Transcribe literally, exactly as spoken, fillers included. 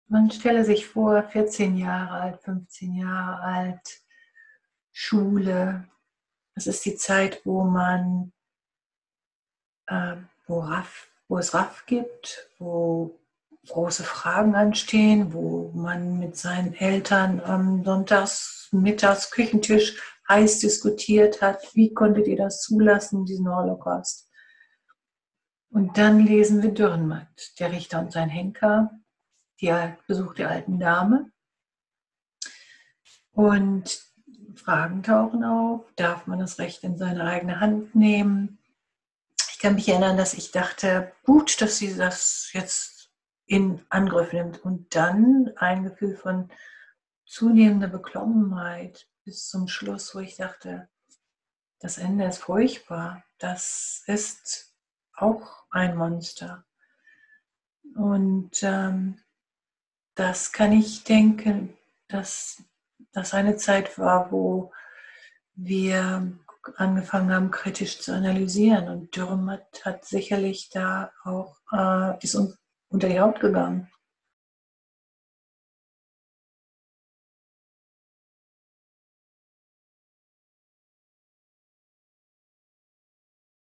Man stelle sich vor, vierzehn Jahre alt, fünfzehn Jahre alt, Schule. Das ist die Zeit, wo man, äh, wo, Raff, wo es Raff gibt, wo große Fragen anstehen, wo man mit seinen Eltern am Sonntags, mittags Küchentisch heiß diskutiert hat, wie konntet ihr das zulassen, diesen Holocaust? Und dann lesen wir Dürrenmatt, der Richter und sein Henker, die Besuch der alten Dame. Und Fragen tauchen auf, darf man das Recht in seine eigene Hand nehmen? Ich kann mich erinnern, dass ich dachte, gut, dass sie das jetzt in Angriff nimmt. Und dann ein Gefühl von zunehmender Beklommenheit bis zum Schluss, wo ich dachte, das Ende ist furchtbar. Das ist auch ein Monster. Und ähm, das kann ich denken, dass das eine Zeit war, wo wir angefangen haben, kritisch zu analysieren. Und Dürrenmatt hat sicherlich da auch, äh, ist uns unter die Haut gegangen.